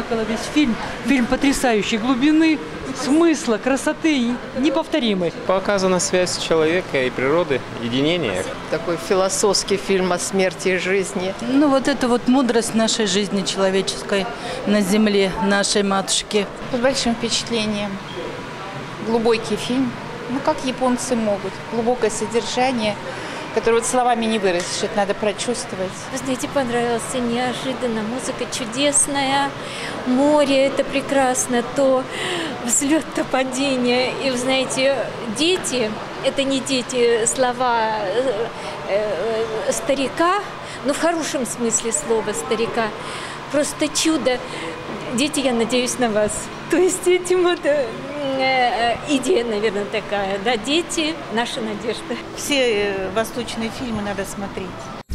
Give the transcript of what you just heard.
плакала весь фильм. Фильм потрясающий, глубины, смысла, красоты неповторимой. Показана связь человека и природы, единение. Такой философский фильм о смерти и жизни. Ну, вот это вот мудрость нашей жизни человеческой на земле, нашей матушки. Под большим впечатлением. Глубокий фильм. Ну, как японцы могут. Глубокое содержание, которое вот словами не выразишь, это надо прочувствовать. Вы знаете, понравился неожиданно. Музыка чудесная, море это прекрасно, то взлет, то падение. И вы знаете, дети, это не дети, слова старика, но в хорошем смысле слова старика. Просто чудо. Дети, я надеюсь на вас. То есть этим вот идея, наверное, такая. Да, дети – наша надежда. Все восточные фильмы надо смотреть.